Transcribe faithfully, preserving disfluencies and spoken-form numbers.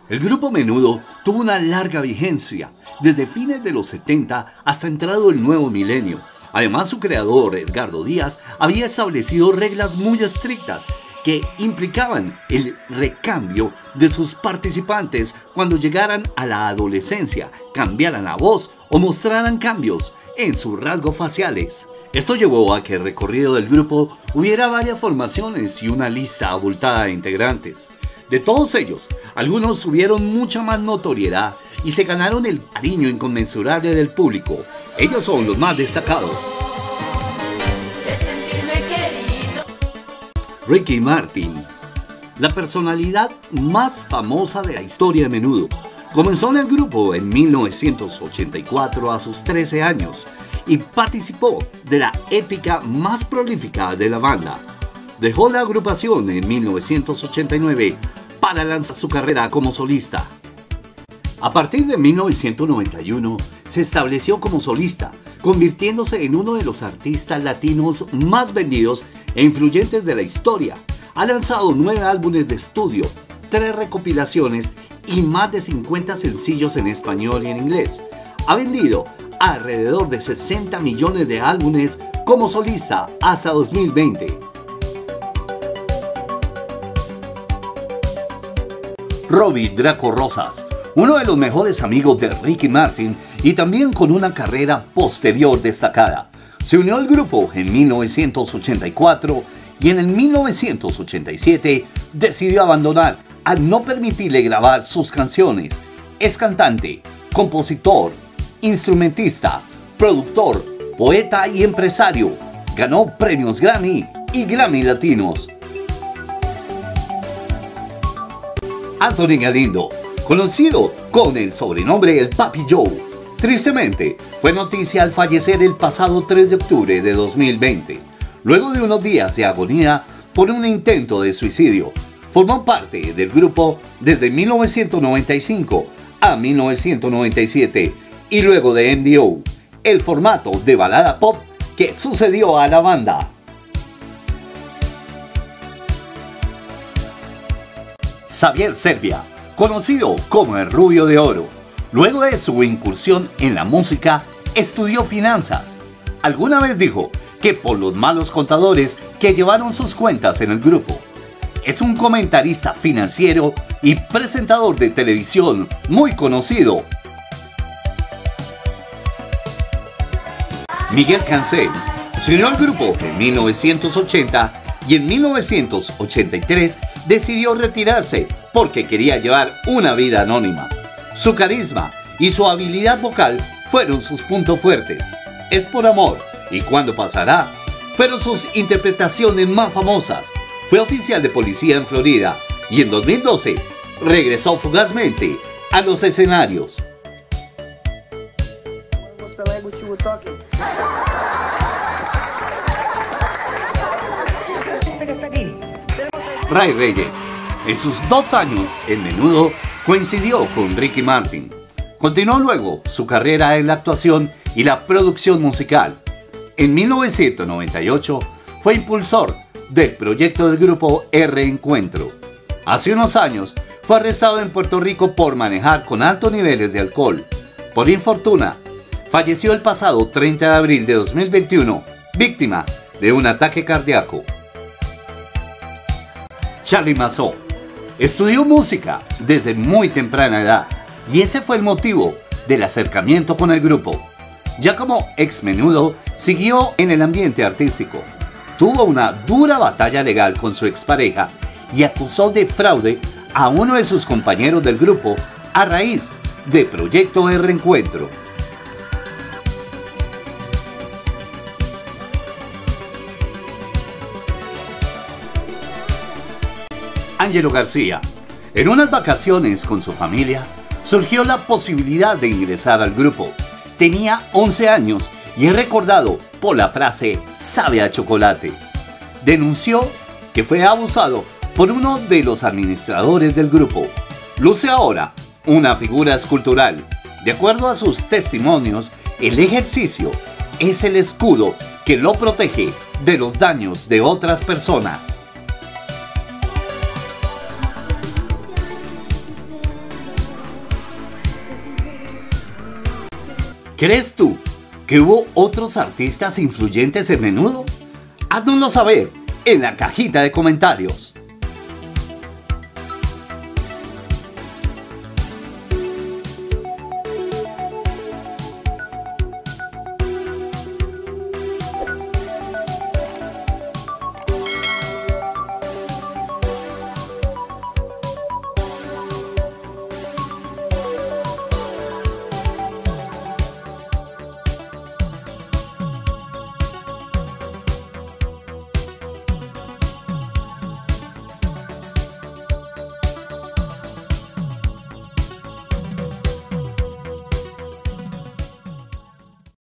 El grupo Menudo tuvo una larga vigencia, desde fines de los setenta hasta entrado el nuevo milenio. Además, su creador, Edgardo Díaz, había establecido reglas muy estrictas que implicaban el recambio de sus participantes cuando llegaran a la adolescencia, cambiaran la voz o mostraran cambios en sus rasgos faciales. Esto llevó a que el recorrido del grupo hubiera varias formaciones y una lista abultada de integrantes. De todos ellos, algunos tuvieron mucha más notoriedad y se ganaron el cariño inconmensurable del público. Ellos son los más destacados. Ricky Martin, la personalidad más famosa de la historia de Menudo. Comenzó en el grupo en mil novecientos ochenta y cuatro a sus trece años y participó de la épica más prolífica de la banda. Dejó la agrupación en mil novecientos ochenta y nueve para lanzar su carrera como solista. A partir de mil novecientos noventa y uno se estableció como solista, convirtiéndose en uno de los artistas latinos más vendidos e influyentes de la historia. Ha lanzado nueve álbumes de estudio, tres recopilaciones y más de cincuenta sencillos en español y en inglés. Ha vendido alrededor de sesenta millones de álbumes como solista hasta dos mil veinte. Robbie Draco Rosas, uno de los mejores amigos de Ricky Martin y también con una carrera posterior destacada. Se unió al grupo en mil novecientos ochenta y cuatro y en el mil novecientos ochenta y siete decidió abandonar al no permitirle grabar sus canciones. Es cantante, compositor, instrumentista, productor, poeta y empresario. Ganó premios Grammy y Grammy Latinos. Anthony Galindo, conocido con el sobrenombre El Papi Joe, tristemente fue noticia al fallecer el pasado tres de octubre de dos mil veinte, luego de unos días de agonía por un intento de suicidio. Formó parte del grupo desde mil novecientos noventa y cinco a mil novecientos noventa y siete y luego de M D O, el formato de balada pop que sucedió a la banda. Xavier Serbia, conocido como el Rubio de Oro, luego de su incursión en la música, estudió finanzas. Alguna vez dijo que por los malos contadores que llevaron sus cuentas en el grupo. Es un comentarista financiero y presentador de televisión muy conocido. Miguel Cancel se unió al grupo en mil novecientos ochenta y en mil novecientos ochenta y tres decidió retirarse porque quería llevar una vida anónima. Su carisma y su habilidad vocal fueron sus puntos fuertes. Es por amor y Cuando pasará fueron sus interpretaciones más famosas. Fue oficial de policía en Florida y en dos mil doce regresó fugazmente a los escenarios. Ray Reyes, en sus dos años en Menudo, coincidió con Ricky Martin. Continuó luego su carrera en la actuación y la producción musical. En mil novecientos noventa y ocho fue impulsor del proyecto del grupo El Reencuentro. Hace unos años fue arrestado en Puerto Rico por manejar con altos niveles de alcohol. Por infortuna, falleció el pasado treinta de abril de dos mil veintiuno, víctima de un ataque cardíaco. Charly Mazzò estudió música desde muy temprana edad y ese fue el motivo del acercamiento con el grupo. Ya como ex Menudo, siguió en el ambiente artístico. Tuvo una dura batalla legal con su expareja y acusó de fraude a uno de sus compañeros del grupo a raíz del proyecto El Reencuentro. Ángelo García, en unas vacaciones con su familia, surgió la posibilidad de ingresar al grupo. Tenía once años y es recordado por la frase "sabe a chocolate". Denunció que fue abusado por uno de los administradores del grupo. Luce ahora una figura escultural. De acuerdo a sus testimonios, el ejercicio es el escudo que lo protege de los daños de otras personas. ¿Crees tú que hubo otros artistas influyentes en Menudo? Háznoslo saber en la cajita de comentarios.